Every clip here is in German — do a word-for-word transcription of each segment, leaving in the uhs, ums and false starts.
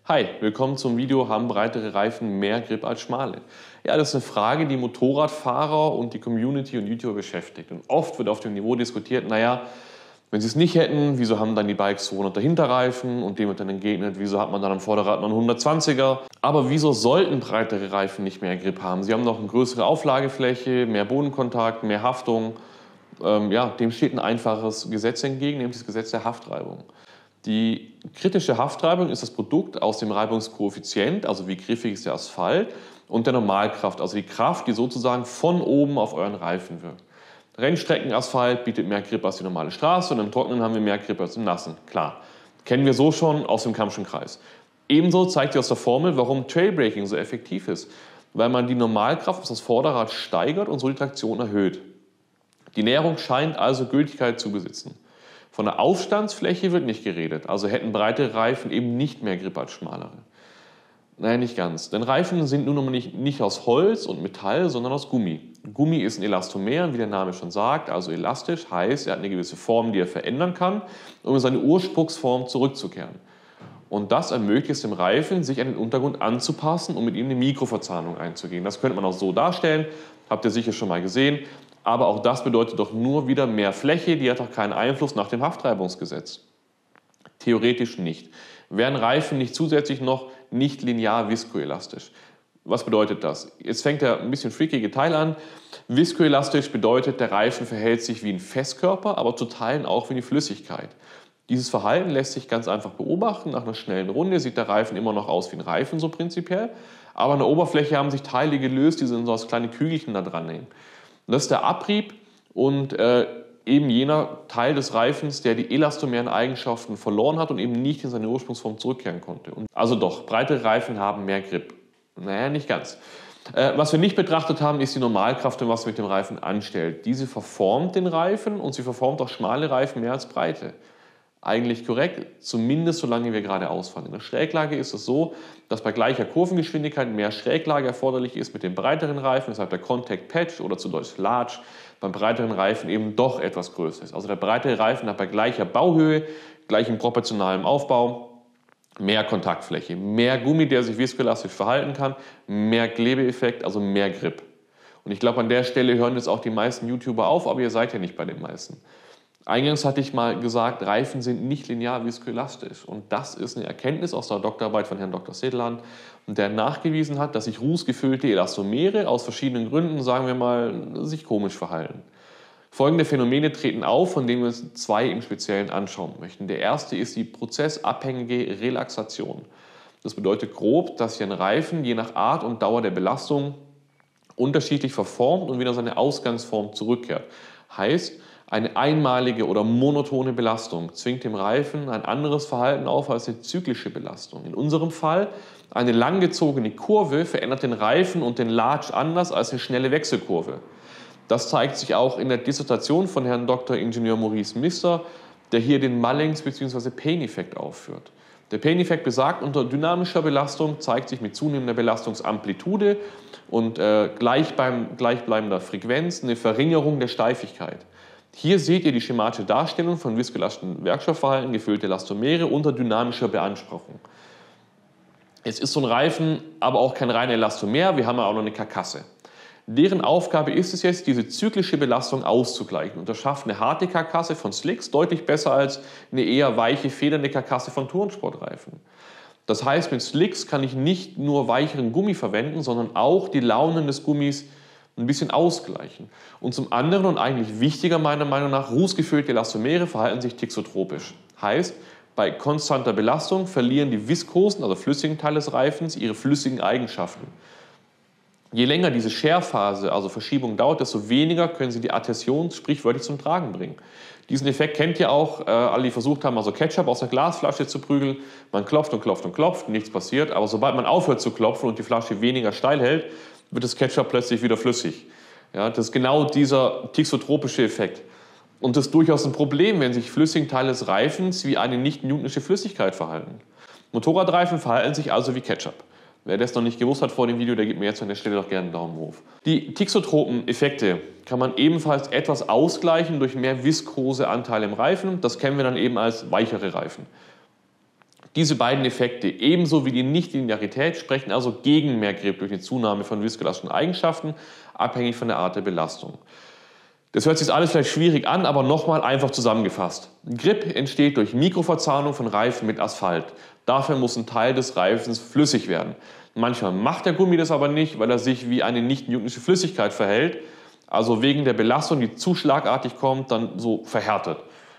Hi, willkommen zum Video, haben breitere Reifen mehr Grip als schmale? Ja, das ist eine Frage, die Motorradfahrer und die Community und YouTuber beschäftigt. Und oft wird auf dem Niveau diskutiert, naja, wenn sie es nicht hätten, wieso haben dann die Bikes zweihunderter Hinterreifen? Und dem wird dann entgegnet, wieso hat man dann am Vorderrad noch einen hundertzwanziger? Aber wieso sollten breitere Reifen nicht mehr Grip haben? Sie haben noch eine größere Auflagefläche, mehr Bodenkontakt, mehr Haftung. Ähm, ja, dem steht ein einfaches Gesetz entgegen, nämlich das Gesetz der Haftreibung. Die kritische Haftreibung ist das Produkt aus dem Reibungskoeffizient, also wie griffig ist der Asphalt, und der Normalkraft, also die Kraft, die sozusagen von oben auf euren Reifen wirkt. Rennstreckenasphalt bietet mehr Grip als die normale Straße und im Trockenen haben wir mehr Grip als im Nassen. Klar, kennen wir so schon aus dem Kammschen Kreis. Ebenso zeigt sich aus der Formel, warum Trailbraking so effektiv ist, weil man die Normalkraft auf das Vorderrad steigert und so die Traktion erhöht. Die Näherung scheint also Gültigkeit zu besitzen. Von der Aufstandsfläche wird nicht geredet, also hätten breite Reifen eben nicht mehr Grip als schmalere. Naja, nicht ganz, denn Reifen sind nun einmal nicht, nicht aus Holz und Metall, sondern aus Gummi. Gummi ist ein Elastomer, wie der Name schon sagt, also elastisch, heißt, er hat eine gewisse Form, die er verändern kann, um in seine Ursprungsform zurückzukehren. Und das ermöglicht es dem Reifen, sich an den Untergrund anzupassen und mit ihm eine Mikroverzahnung einzugehen. Das könnte man auch so darstellen, habt ihr sicher schon mal gesehen. Aber auch das bedeutet doch nur wieder mehr Fläche, die hat doch keinen Einfluss nach dem Haftreibungsgesetz. Theoretisch nicht. Wären Reifen nicht zusätzlich noch nicht linear viskoelastisch. Was bedeutet das? Jetzt fängt der ein bisschen freakige Teil an. Viskoelastisch bedeutet, der Reifen verhält sich wie ein Festkörper, aber zu Teilen auch wie eine Flüssigkeit. Dieses Verhalten lässt sich ganz einfach beobachten. Nach einer schnellen Runde sieht der Reifen immer noch aus wie ein Reifen, so prinzipiell. Aber an der Oberfläche haben sich Teile gelöst, die sind so als kleine Kügelchen da dran hängen. Und das ist der Abrieb und äh, eben jener Teil des Reifens, der die elastomeren Eigenschaften verloren hat und eben nicht in seine Ursprungsform zurückkehren konnte. Und also doch, breite Reifen haben mehr Grip. Naja, nicht ganz. Äh, was wir nicht betrachtet haben, ist die Normalkraft und was sie mit dem Reifen anstellt. Diese verformt den Reifen und sie verformt auch schmale Reifen mehr als breite. Eigentlich korrekt, zumindest solange wir gerade ausfahren. In der Schräglage ist es so, dass bei gleicher Kurvengeschwindigkeit mehr Schräglage erforderlich ist mit dem breiteren Reifen, weshalb der Contact Patch oder zu Deutsch Large beim breiteren Reifen eben doch etwas größer ist. Also der breitere Reifen hat bei gleicher Bauhöhe, gleichem proportionalem Aufbau mehr Kontaktfläche, mehr Gummi, der sich viskoelastisch verhalten kann, mehr Klebeeffekt, also mehr Grip. Und ich glaube, an der Stelle hören jetzt auch die meisten YouTuber auf, aber ihr seid ja nicht bei den meisten. Eingangs hatte ich mal gesagt, Reifen sind nicht linear viskoelastisch. Und das ist eine Erkenntnis aus der Doktorarbeit von Herrn Doktor Sedlan, der nachgewiesen hat, dass sich rußgefüllte Elastomere aus verschiedenen Gründen, sagen wir mal, sich komisch verhalten. Folgende Phänomene treten auf, von denen wir uns zwei im Speziellen anschauen möchten. Der erste ist die prozessabhängige Relaxation. Das bedeutet grob, dass sich ein Reifen je nach Art und Dauer der Belastung unterschiedlich verformt und wieder seine Ausgangsform zurückkehrt. Heißt, eine einmalige oder monotone Belastung zwingt dem Reifen ein anderes Verhalten auf als eine zyklische Belastung. In unserem Fall eine langgezogene Kurve verändert den Reifen und den Large anders als eine schnelle Wechselkurve. Das zeigt sich auch in der Dissertation von Herrn Doktor Ingenieur Maurice Mister, der hier den Mullings- bzw. Payne-Effekt aufführt. Der Payne-Effekt besagt, unter dynamischer Belastung zeigt sich mit zunehmender Belastungsamplitude und äh, gleich beim, gleichbleibender Frequenz eine Verringerung der Steifigkeit. Hier seht ihr die schematische Darstellung von viskoelastischen Werkstoffverhalten, gefüllte Elastomere unter dynamischer Beanspruchung. Jetzt ist so ein Reifen aber auch kein reiner Elastomer, wir haben ja auch noch eine Karkasse. Deren Aufgabe ist es jetzt, diese zyklische Belastung auszugleichen. Und das schafft eine harte Karkasse von Slicks deutlich besser als eine eher weiche, federnde Karkasse von Turnsportreifen. Das heißt, mit Slicks kann ich nicht nur weicheren Gummi verwenden, sondern auch die Launen des Gummis ein bisschen ausgleichen. Und zum anderen und eigentlich wichtiger meiner Meinung nach, rußgefüllte Elastomere verhalten sich thixotropisch. Heißt, bei konstanter Belastung verlieren die viskosen, also flüssigen Teile des Reifens, ihre flüssigen Eigenschaften. Je länger diese Scherphase, also Verschiebung dauert, desto weniger können sie die Adhäsion sprichwörtlich zum Tragen bringen. Diesen Effekt kennt ihr auch, äh, alle die versucht haben, also Ketchup aus der Glasflasche zu prügeln. Man klopft und klopft und klopft, nichts passiert, aber sobald man aufhört zu klopfen und die Flasche weniger steil hält, wird das Ketchup plötzlich wieder flüssig. Ja, das ist genau dieser thixotropische Effekt. Und das ist durchaus ein Problem, wenn sich flüssige Teile des Reifens wie eine nicht-newtonische Flüssigkeit verhalten. Motorradreifen verhalten sich also wie Ketchup. Wer das noch nicht gewusst hat vor dem Video, der gibt mir jetzt an der Stelle doch gerne einen Daumen hoch. Die thixotropen Effekte kann man ebenfalls etwas ausgleichen durch mehr Viskoseanteile im Reifen. Das kennen wir dann eben als weichere Reifen. Diese beiden Effekte, ebenso wie die Nichtlinearität, sprechen also gegen mehr Grip durch die Zunahme von viskolastischen Eigenschaften, abhängig von der Art der Belastung. Das hört sich alles vielleicht schwierig an, aber nochmal einfach zusammengefasst. Grip entsteht durch Mikroverzahnung von Reifen mit Asphalt. Dafür muss ein Teil des Reifens flüssig werden. Manchmal macht der Gummi das aber nicht, weil er sich wie eine nicht-newtonische Flüssigkeit verhält, also wegen der Belastung, die zu schlagartig kommt, dann so verhärtet.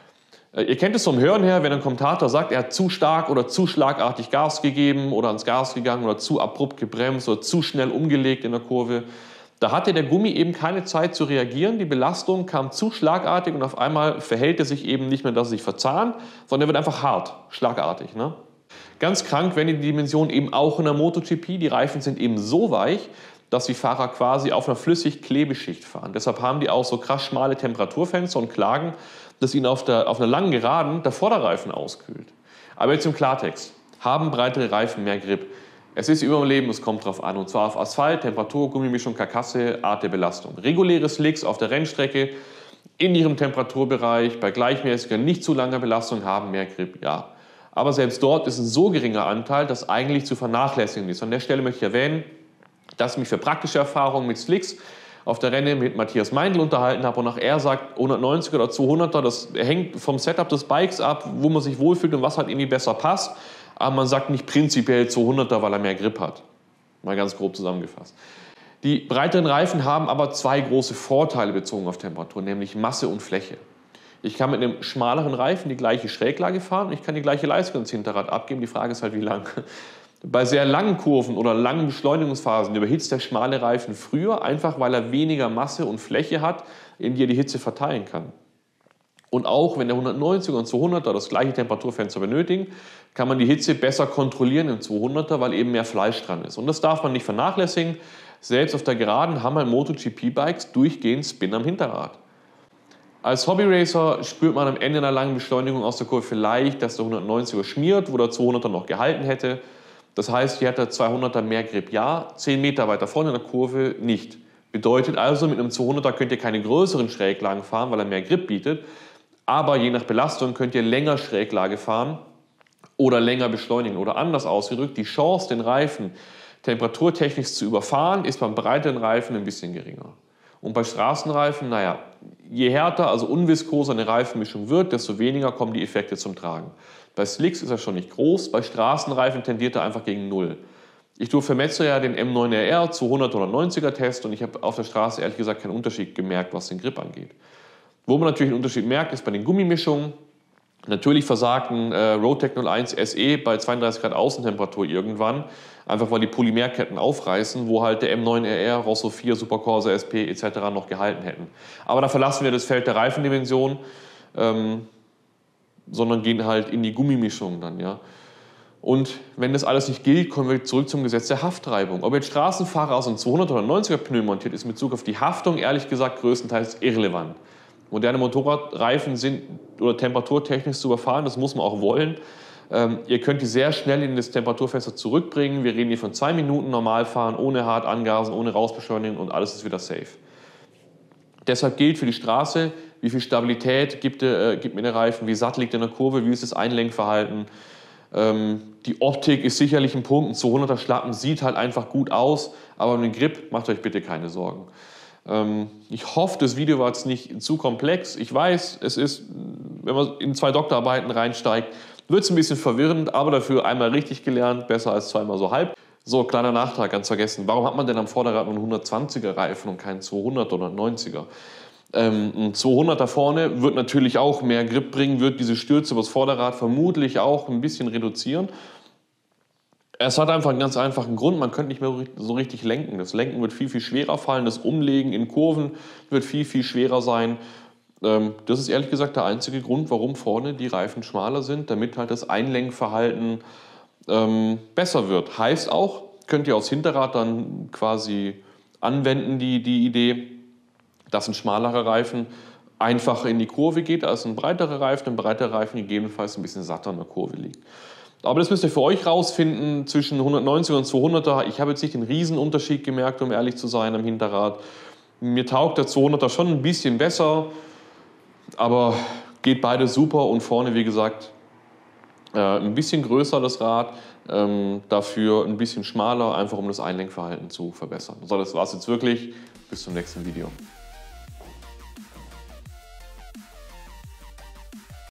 Ihr kennt es vom Hören her, wenn ein Kommentator sagt, er hat zu stark oder zu schlagartig Gas gegeben oder ans Gas gegangen oder zu abrupt gebremst oder zu schnell umgelegt in der Kurve. Da hatte der Gummi eben keine Zeit zu reagieren, die Belastung kam zu schlagartig und auf einmal verhält er sich eben nicht mehr, dass er sich verzahnt, sondern er wird einfach hart, schlagartig. Ne? Ganz krank werden die Dimensionen eben auch in der MotoGP. Die Reifen sind eben so weich, dass die Fahrer quasi auf einer Flüssig-Klebeschicht fahren. Deshalb haben die auch so krass schmale Temperaturfenster und klagen, dass ihnen auf, der, auf einer langen Geraden der Vorderreifen auskühlt. Aber jetzt im Klartext. Haben breitere Reifen mehr Grip? Es ist Überleben, es kommt drauf an. Und zwar auf Asphalt, Temperatur, Gummimischung, Karkasse, Art der Belastung. Reguläre Slicks auf der Rennstrecke in ihrem Temperaturbereich bei gleichmäßiger, nicht zu langer Belastung haben mehr Grip, ja. Aber selbst dort ist ein so geringer Anteil, dass eigentlich zu vernachlässigen ist. An der Stelle möchte ich erwähnen, dass ich mich für praktische Erfahrungen mit Slicks auf der Renne mit Matthias Meindl unterhalten habe und auch er sagt, hundertneunziger oder zweihunderter, das hängt vom Setup des Bikes ab, wo man sich wohlfühlt und was halt irgendwie besser passt. Aber man sagt nicht prinzipiell zweihunderter, weil er mehr Grip hat. Mal ganz grob zusammengefasst. Die breiteren Reifen haben aber zwei große Vorteile bezogen auf Temperatur, nämlich Masse und Fläche. Ich kann mit einem schmaleren Reifen die gleiche Schräglage fahren und ich kann die gleiche Leistung ins Hinterrad abgeben. Die Frage ist halt, wie lang. Bei sehr langen Kurven oder langen Beschleunigungsphasen überhitzt der schmale Reifen früher, einfach weil er weniger Masse und Fläche hat, in die er die Hitze verteilen kann. Und auch wenn der hundertneunziger und zweihunderter das gleiche Temperaturfenster benötigen, kann man die Hitze besser kontrollieren im zweihunderter, weil eben mehr Fleisch dran ist. Und das darf man nicht vernachlässigen. Selbst auf der Geraden haben halt MotoGP-Bikes durchgehend Spin am Hinterrad. Als Hobbyracer spürt man am Ende einer langen Beschleunigung aus der Kurve vielleicht, dass der hundertneunziger schmiert, wo der zweihunderter noch gehalten hätte. Das heißt, hier hat der zweihunderter mehr Grip, ja, zehn Meter weiter vorne in der Kurve nicht. Bedeutet also, mit einem zweihunderter könnt ihr keine größeren Schräglagen fahren, weil er mehr Grip bietet. Aber je nach Belastung könnt ihr länger Schräglage fahren oder länger beschleunigen. Oder anders ausgedrückt, die Chance, den Reifen temperaturtechnisch zu überfahren, ist beim breiteren Reifen ein bisschen geringer. Und bei Straßenreifen, naja, je härter, also unviskoser eine Reifenmischung wird, desto weniger kommen die Effekte zum Tragen. Bei Slicks ist er schon nicht groß, bei Straßenreifen tendiert er einfach gegen Null. Ich tue für Metzer ja den M neun R R zweihundert oder neunziger Test und ich habe auf der Straße ehrlich gesagt keinen Unterschied gemerkt, was den Grip angeht. Wo man natürlich einen Unterschied merkt, ist bei den Gummimischungen. Natürlich versagt ein äh, Roadtec null eins S E bei zweiunddreißig Grad Außentemperatur irgendwann, einfach weil die Polymerketten aufreißen, wo halt der M neun R R, Rosso vier, Supercorsa S P et cetera noch gehalten hätten. Aber da verlassen wir das Feld der Reifendimension, ähm, sondern gehen halt in die Gummimischung dann, ja. Und wenn das alles nicht gilt, kommen wir zurück zum Gesetz der Haftreibung. Ob jetzt Straßenfahrer aus einem zweihunderter oder neunziger Pneu montiert ist, mit Bezug auf die Haftung ehrlich gesagt größtenteils irrelevant. Moderne Motorradreifen sind oder temperaturtechnisch zu überfahren, das muss man auch wollen. Ähm, ihr könnt die sehr schnell in das Temperaturfenster zurückbringen. Wir reden hier von zwei Minuten normal fahren, ohne hart angasen, ohne rausbeschleunigen und alles ist wieder safe. Deshalb gilt für die Straße, wie viel Stabilität gibt, äh, gibt mir der Reifen, wie satt liegt er in der Kurve, wie ist das Einlenkverhalten. Ähm, die Optik ist sicherlich ein Punkt, ein zweihunderter Schlappen sieht halt einfach gut aus, aber um den Grip macht euch bitte keine Sorgen. Ich hoffe, das Video war jetzt nicht zu komplex. Ich weiß, es ist, wenn man in zwei Doktorarbeiten reinsteigt, wird es ein bisschen verwirrend, aber dafür einmal richtig gelernt, besser als zweimal so halb. So, kleiner Nachtrag, ganz vergessen. Warum hat man denn am Vorderrad nur einen hundertzwanziger Reifen und keinen zweihunderter oder neunziger? Ähm, ein zweihunderter vorne wird natürlich auch mehr Grip bringen, wird diese Stürze über das Vorderrad vermutlich auch ein bisschen reduzieren. Es hat einfach einen ganz einfachen Grund, man könnte nicht mehr so richtig lenken. Das Lenken wird viel, viel schwerer fallen, das Umlegen in Kurven wird viel, viel schwerer sein. Das ist ehrlich gesagt der einzige Grund, warum vorne die Reifen schmaler sind, damit halt das Einlenkverhalten besser wird. Heißt auch, könnt ihr aufs Hinterrad dann quasi anwenden, die, die Idee, dass ein schmalerer Reifen einfacher in die Kurve geht als ein breiterer Reifen, ein breiterer Reifen gegebenenfalls ein bisschen satter in der Kurve liegt. Aber das müsst ihr für euch rausfinden zwischen hundertneunziger und zweihunderter. Ich habe jetzt nicht den Riesenunterschied gemerkt, um ehrlich zu sein, am Hinterrad. Mir taugt der zweihunderter schon ein bisschen besser, aber geht beide super und vorne, wie gesagt, Äh, ein bisschen größer das Rad, ähm, dafür ein bisschen schmaler, einfach um das Einlenkverhalten zu verbessern. So, das war's jetzt wirklich. Bis zum nächsten Video.